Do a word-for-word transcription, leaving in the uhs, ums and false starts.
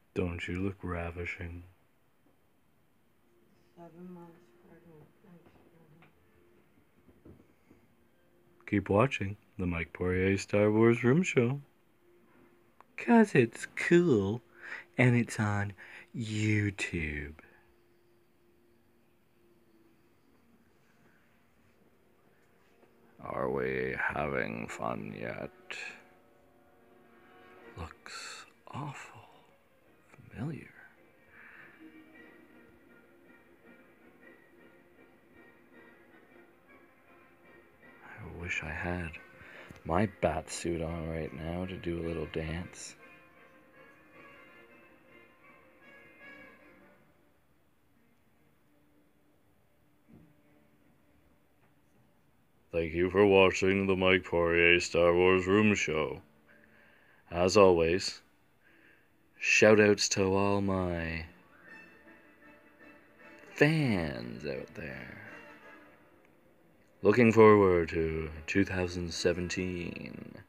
Don't you look ravishing? Seven months pregnant. Thanks, Johnny. Keep watching the Mike Poirier Star Wars Room Show. Cause it's cool and it's on YouTube. Are we having fun yet? Looks awful familiar. I wish I had my bat suit on right now to do a little dance. Thank you for watching the Mike Poirier Star Wars Room Show. As always, shoutouts to all my fans out there. Looking forward to two thousand seventeen.